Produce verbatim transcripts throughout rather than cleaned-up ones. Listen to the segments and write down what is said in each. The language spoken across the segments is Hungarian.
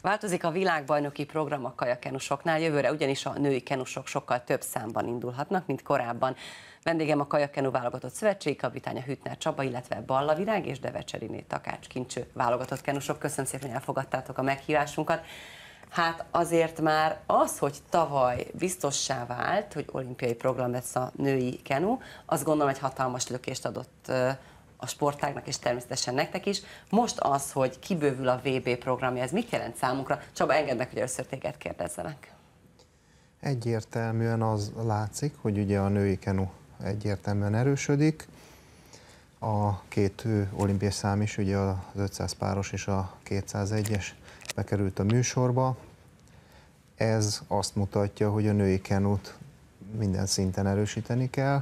Változik a világbajnoki program a kajakenusoknál, jövőre ugyanis a női kenusok sokkal több számban indulhatnak, mint korábban. Vendégem a kajakenu válogatott szövetségi kapitánya Hüttner Csaba, illetve Balla Virág és Devecseriné Takács Kincső válogatott kenusok. Köszönöm szépen, hogy elfogadtátok a meghívásunkat. Hát azért már az, hogy tavaly biztossá vált, hogy olimpiai program lesz a női kenu, azt gondolom, hogy hatalmas lökést adott a sportágnak, és természetesen nektek is. Most az, hogy kibővül a vé bé programja, ez mit jelent számunkra? Csaba, engedd meg, hogy először téged kérdezzenek. Egyértelműen az látszik, hogy ugye a női kenu egyértelműen erősödik. A két olimpiai szám is, ugye az ötszáz páros és a kétszázegyes bekerült a műsorba. Ez azt mutatja, hogy a női kenut minden szinten erősíteni kell.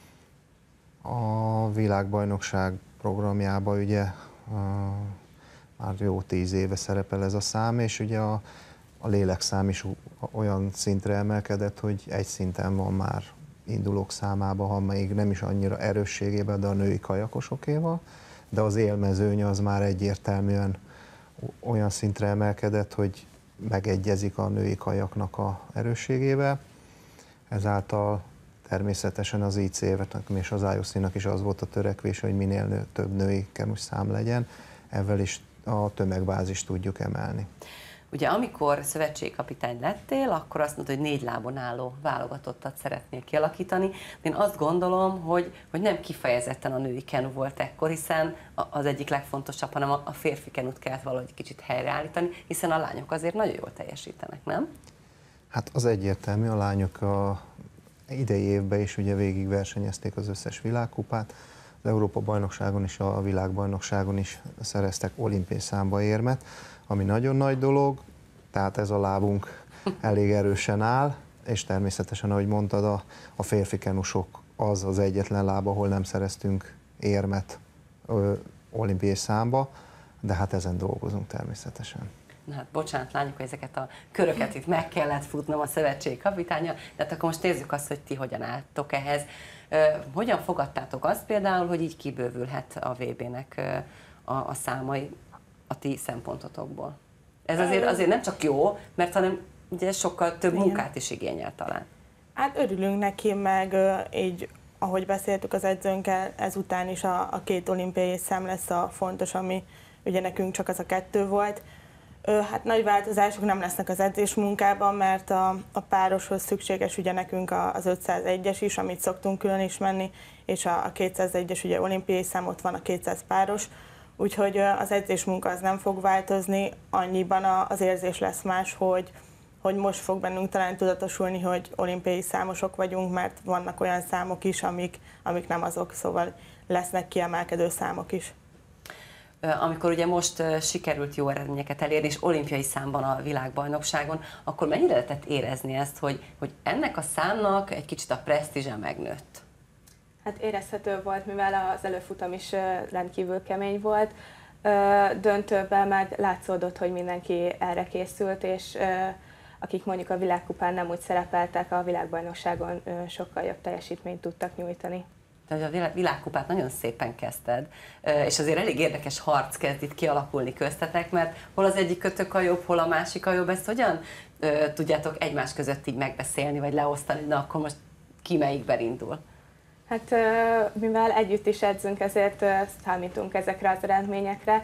A világbajnokság programjában ugye már jó tíz éve szerepel ez a szám, és ugye a, a lélekszám is olyan szintre emelkedett, hogy egy szinten van már indulók számában, ha még nem is annyira erősségében, de a női kajakosokéval, de az élmezőny az már egyértelműen olyan szintre emelkedett, hogy megegyezik a női kajaknak a erősségével. Ezáltal természetesen az i cé é-nek és az i o cé-nak is az volt a törekvés, hogy minél nő, több női kenus szám legyen, ezzel is a tömegbázist tudjuk emelni. Ugye amikor szövetségkapitány lettél, akkor azt mondtad, hogy négy lábon álló válogatottat szeretnél kialakítani. Én azt gondolom, hogy, hogy nem kifejezetten a női kenu volt ekkor, hiszen az egyik legfontosabb, hanem a férfi kenut kellett valahogy kicsit helyreállítani, hiszen a lányok azért nagyon jól teljesítenek, nem? Hát az egyértelmű, a lányok a idei évben is ugye végig versenyezték az összes világkupát, az Európa-bajnokságon és a világbajnokságon is szereztek olimpiai számba érmet, ami nagyon nagy dolog, tehát ez a lábunk elég erősen áll, és természetesen, ahogy mondtad, a, a férfi kenusok az az egyetlen láb, ahol nem szereztünk érmet ö, olimpiai számba, de hát ezen dolgozunk természetesen. Na hát bocsánat, lányok, hogy ezeket a köröket itt meg kellett futnom a szövetségi kapitánya, de hát akkor most nézzük azt, hogy ti hogyan álltok ehhez. Hogyan fogadtátok azt például, hogy így kibővülhet a vé bének a, a számai a ti szempontotokból? Ez azért, azért nem csak jó, mert hanem ugye sokkal több munkát is igényel talán. Hát örülünk neki, meg így, ahogy beszéltük az edzőnkkel, ezután is a, a két olimpiai szám lesz a fontos, ami ugye nekünk csak az a kettő volt. Hát nagy változások nem lesznek az edzés munkában, mert a, a pároshoz szükséges ugye nekünk az ötszázegyes is, amit szoktunk külön is menni, és a, a kétszázegyes ugye olimpiai szám, ott van a kétszáz páros, úgyhogy az edzés munka az nem fog változni, annyiban az érzés lesz más, hogy, hogy most fog bennünk talán tudatosulni, hogy olimpiai számosok vagyunk, mert vannak olyan számok is, amik, amik nem azok, szóval lesznek kiemelkedő számok is. Amikor ugye most sikerült jó eredményeket elérni, és olimpiai számban a világbajnokságon, akkor mennyire lehetett érezni ezt, hogy, hogy ennek a számnak egy kicsit a presztízse megnőtt? Hát érezhető volt, mivel az előfutam is rendkívül kemény volt. Döntőben meg látszódott, hogy mindenki erre készült, és akik mondjuk a világkupán nem úgy szerepeltek, a világbajnokságon sokkal jobb teljesítményt tudtak nyújtani. Tehát a világkupát nagyon szépen kezdted, és azért elég érdekes harc kezd itt kialakulni köztetek, mert hol az egyik kötök a jobb, hol a másik a jobb. Ezt hogyan tudjátok egymás között így megbeszélni, vagy leosztani, na akkor most ki melyikben indul? Hát mivel együtt is edzünk, ezért számítunk ezekre az eredményekre.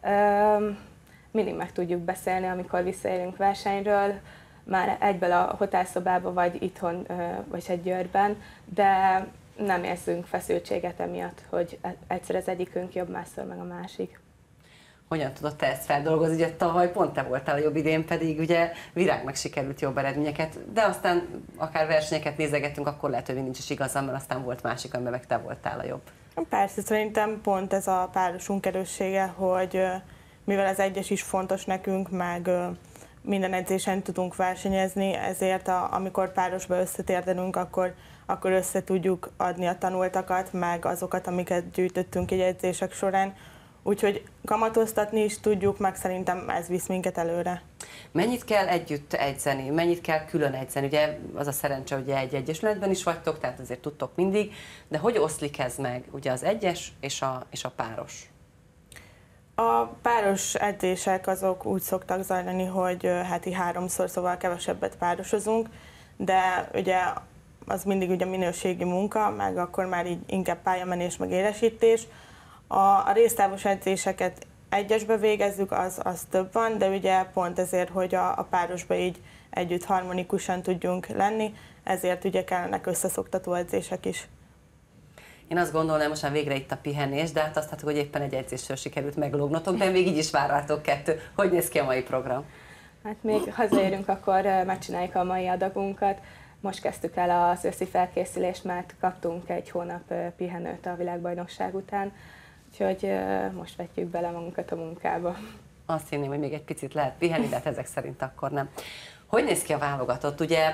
Mindig meg tudjuk beszélni, amikor visszaérünk versenyről, már egyből a hotelszobában, vagy itthon, vagy egy Győrben, de nem érzünk feszültséget emiatt, hogy egyszer az egyikünk jobb, másszor meg a másik. Hogyan tudod te ezt feldolgozni? Ugye tavaly pont te voltál a jobb, idén pedig ugye Virágnak sikerült jobb eredményeket, de aztán akár versenyeket nézegettünk, akkor lehet, hogy nincs is igazam, mert aztán volt másik, amiben meg te voltál a jobb. Persze, szerintem pont ez a párosunk erőssége, hogy mivel az egyes is fontos nekünk, meg minden edzésen tudunk versenyezni, ezért a, amikor párosba összetérdenünk, akkor akkor össze tudjuk adni a tanultakat, meg azokat, amiket gyűjtöttünk egy edzések során. Úgyhogy kamatoztatni is tudjuk, meg szerintem ez visz minket előre. Mennyit kell együtt edzeni? Mennyit kell külön edzeni? Ugye az a szerencse, hogy egy egyesületben is vagytok, tehát azért tudtok mindig, de hogy oszlik ez meg, ugye az egyes és a, és a páros? A páros edzések azok úgy szoktak zajlani, hogy heti háromszor, szóval kevesebbet párosozunk, de ugye az mindig ugye minőségi munka, meg akkor már így inkább pályamenés, meg élesítés. A, a résztávos edzéseket egyesbe végezzük, az, az több van, de ugye pont ezért, hogy a, a párosba így együtt harmonikusan tudjunk lenni, ezért ugye kellenek összeszoktató edzések is. Én azt gondolom, most már végre itt a pihenés, de hát azt láttuk, hogy éppen egy edzésről sikerült meglógnotok, de még így is várhatok kettő. Hogy néz ki a mai program? Hát még hazaérünk, akkor megcsináljuk a mai adagunkat. Most kezdtük el az őszi felkészülést, mert kaptunk egy hónap pihenőt a világbajnokság után, úgyhogy most vetjük bele magunkat a munkába. Azt hinném, hogy még egy picit lehet pihenni, de hát ezek szerint akkor nem. Hogy néz ki a válogatott? Ugye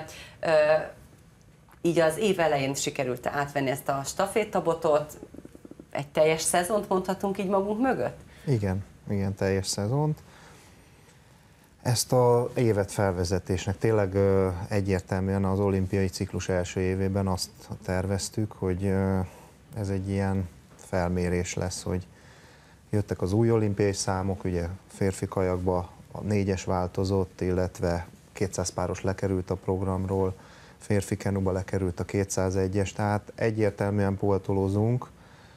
így az év elején sikerült átvenni ezt a stafétabotot, egy teljes szezont mondhatunk így magunk mögött? Igen, igen, teljes szezont. Ezt az évet felvezetésnek tényleg ö, egyértelműen az olimpiai ciklus első évében azt terveztük, hogy ö, ez egy ilyen felmérés lesz, hogy jöttek az új olimpiai számok, ugye férfi kajakba a négyes változott, illetve kétszáz páros lekerült a programról, férfi kenuba lekerült a kétszázegyes, tehát egyértelműen poltolózunk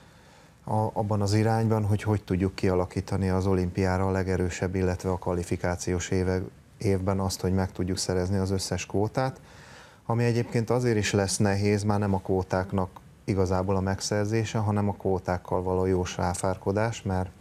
a, abban az irányban, hogy hogy tudjuk kialakítani az olimpiára a legerősebb, illetve a kvalifikációs éve, évben azt, hogy meg tudjuk szerezni az összes kvótát, ami egyébként azért is lesz nehéz, már nem a kvótáknak igazából a megszerzése, hanem a kvótákkal való jó sáfárkodás, mert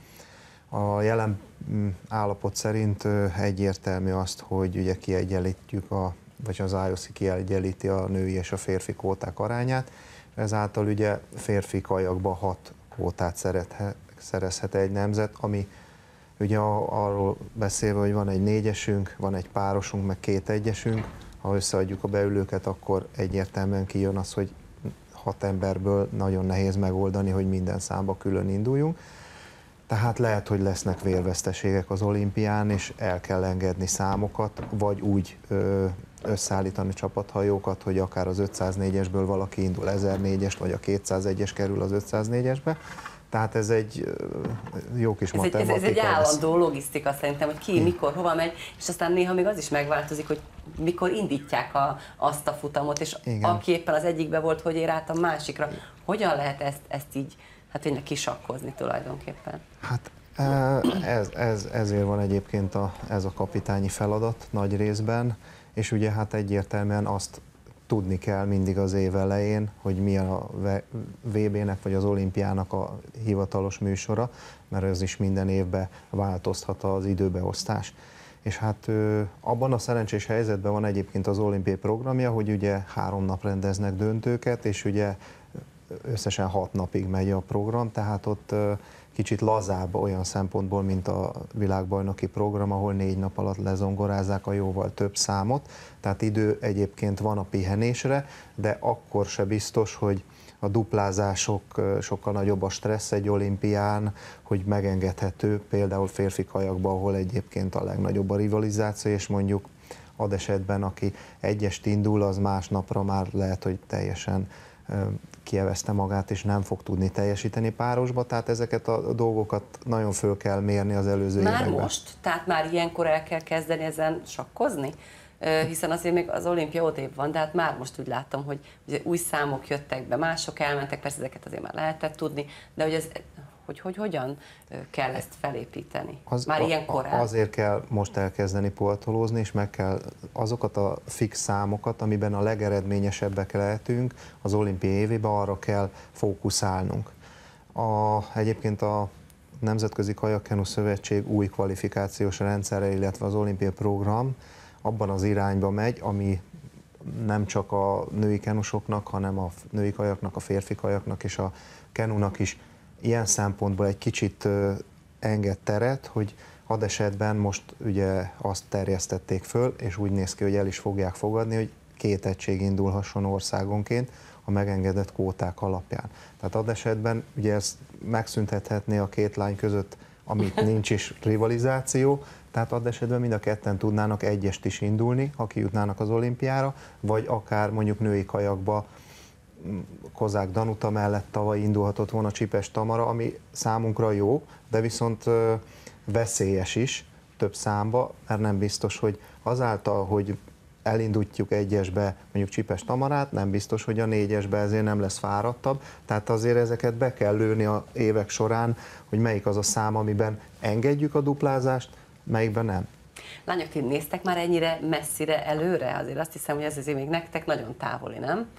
a jelen állapot szerint egyértelmű azt, hogy ugye kiegyenlítjük a vagy az i o c kiegyenlíti a női és a férfi kvóták arányát, ezáltal ugye férfi kajakba hat kvótát szerethe, szerezhet egy nemzet, ami ugye arról beszélve, hogy van egy négyesünk, van egy párosunk, meg két egyesünk, ha összeadjuk a beülőket, akkor egyértelműen kijön az, hogy hat emberből nagyon nehéz megoldani, hogy minden számba külön induljunk. Tehát lehet, hogy lesznek vérveszteségek az olimpián, és el kell engedni számokat, vagy úgy ö, összeállítani csapathajókat, hogy akár az ötszáznégyesből valaki indul ezernégyest, vagy a kétszázegyes kerül az ötszáznégyesbe. Tehát ez egy jó kis ez matematika. Egy, ez, ez egy állandó logisztika szerintem, hogy ki, mikor, hova megy, és aztán néha még az is megváltozik, hogy mikor indítják a, azt a futamot, és Igen. aki éppen az egyikbe volt, hogy ér át a másikra. Hogyan lehet ezt, ezt így hát tényleg kisakkozni tulajdonképpen? Hát ez, ez, ezért van egyébként a, ez a kapitányi feladat nagy részben, és ugye hát egyértelműen azt tudni kell mindig az év elején, hogy mi a vé bének vagy az olimpiának a hivatalos műsora, mert ez is minden évben változhat az időbeosztás. És hát abban a szerencsés helyzetben van egyébként az olimpiai programja, hogy ugye három nap rendeznek döntőket, és ugye összesen hat napig megy a program, tehát ott kicsit lazább olyan szempontból, mint a világbajnoki program, ahol négy nap alatt lezongorázzák a jóval több számot, tehát idő egyébként van a pihenésre, de akkor se biztos, hogy a duplázások, sokkal nagyobb a stressz egy olimpián, hogy megengedhető, például férfi kajakban, ahol egyébként a legnagyobb a rivalizáció, és mondjuk ad esetben, aki egyest indul, az másnapra már lehet, hogy teljesen kievezte magát, és nem fog tudni teljesíteni párosba, tehát ezeket a dolgokat nagyon föl kell mérni az előző már években. Már most? Tehát már ilyenkor el kell kezdeni ezen sakkozni? Hiszen azért még az olimpia odébb van, de hát már most úgy láttam, hogy ugye új számok jöttek be, mások elmentek, persze ezeket azért már lehetett tudni, de hogy, ez, hogy, hogy hogyan kell ezt felépíteni? Az, már ilyen korán? Azért kell most elkezdeni poltolózni, és meg kell azokat a fix számokat, amiben a legeredményesebbek lehetünk, az olimpiai évében arra kell fókuszálnunk. A, egyébként a Nemzetközi Kajakkenu Szövetség új kvalifikációs rendszere, illetve az olimpiai program abban az irányba megy, ami nem csak a női kenusoknak, hanem a női kajaknak, a férfi kajaknak és a kenunak is ilyen szempontból egy kicsit enged teret, hogy adesetben most ugye azt terjesztették föl, és úgy néz ki, hogy el is fogják fogadni, hogy két egység indulhasson országonként a megengedett kvóták alapján. Tehát adesetben ugye ezt megszüntethetné a két lány között, amit nincs is rivalizáció, tehát adesetben mind a ketten tudnának egyest is indulni, ha kijutnának az olimpiára, vagy akár mondjuk női kajakba Kozák Danuta mellett tavaly indulhatott volna Csipes Tamara, ami számunkra jó, de viszont veszélyes is több számba, mert nem biztos, hogy azáltal, hogy elindítjuk egyesbe mondjuk Csipes Tamarát, nem biztos, hogy a négyesbe ezért nem lesz fáradtabb, tehát azért ezeket be kell lőni a évek során, hogy melyik az a szám, amiben engedjük a duplázást, melyikben nem. Lányok, ti néztek már ennyire messzire előre? Azért azt hiszem, hogy ez azért még nektek nagyon távoli, nem?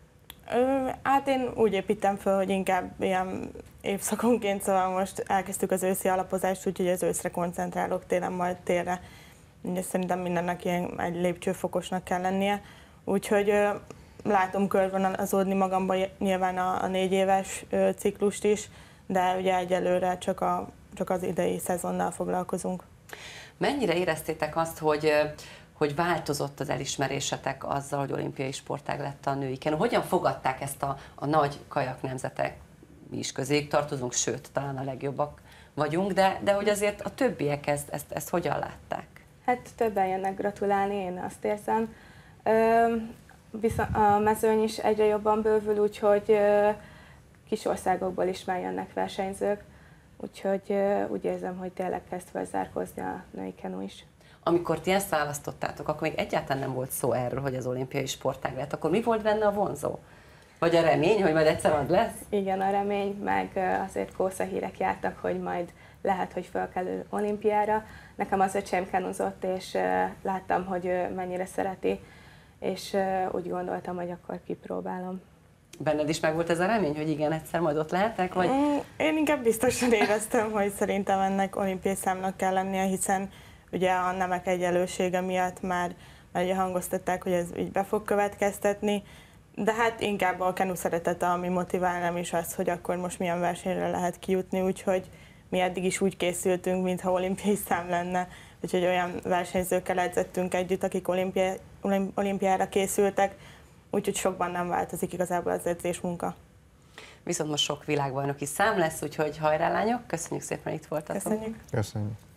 Ö, hát én úgy építem fel, hogy inkább ilyen évszakonként, szóval most elkezdtük az őszi alapozást, úgyhogy az őszre koncentrálok, télen majd télre. Ugye szerintem mindennek ilyen egy lépcsőfokosnak kell lennie, úgyhogy ö, látom körvonalazódni magamba nyilván a, a négy éves ö, ciklust is, de ugye egyelőre csak, a, csak az idei szezonnal foglalkozunk. Mennyire éreztétek azt, hogy, hogy változott az elismerésetek azzal, hogy olimpiai sportág lett a női kenu? Hogyan fogadták ezt a, a nagy kajak nemzetek? Mi is közéjük tartozunk, sőt, talán a legjobbak vagyunk, de, de hogy azért a többiek ezt, ezt, ezt hogyan látták? Hát többen jönnek gratulálni, én azt érzem. Ö, viszont a mezőny is egyre jobban bővül, úgyhogy ö, kis országokból is már jönnek versenyzők. Úgyhogy uh, úgy érzem, hogy tényleg kezd felzárkózni a női kenu is. Amikor ti ezt választottátok, akkor még egyáltalán nem volt szó erről, hogy az olimpiai sportág lett. Akkor mi volt benne a vonzó? Vagy a remény, hogy majd egyszer az lesz? Igen, a remény, meg uh, azért kósza hírek jártak, hogy majd lehet, hogy felkerül olimpiára. Nekem az öcsém kenuzott, és uh, láttam, hogy ő mennyire szereti, és uh, úgy gondoltam, hogy akkor kipróbálom. Benned is megvolt ez a remény, hogy igen, egyszer majd ott lehetek? Vagy... Én inkább biztosan éreztem, hogy szerintem ennek olimpiai számnak kell lennie, hiszen ugye a nemek egyenlősége miatt már, már ugye hangoztatták, hogy ez így be fog következtetni, de hát inkább a kenu szeretete, ami motivál, nem is az, hogy akkor most milyen versenyre lehet kijutni, úgyhogy mi eddig is úgy készültünk, mintha olimpiai szám lenne, úgyhogy olyan versenyzőkkel edzettünk együtt, akik olimpiá, olimpiára készültek, úgyhogy sokban nem változik igazából az edzésmunka. Viszont most sok világbajnoki szám lesz, úgyhogy hajrá lányok, köszönjük szépen, itt voltatok. Köszönjük. Köszönjük.